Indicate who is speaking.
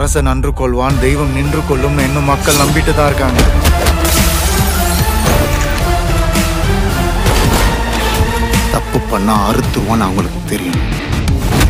Speaker 1: அரசன் அன்று கொள்வான், தெய்வம் நின்று கொள்ளும்னு இன்னும் மக்கள் நம்பிட்டு தான் இருக்காங்க. தப்பு பண்ணா அறுத்துருவான்னு அவங்களுக்கு தெரியும்.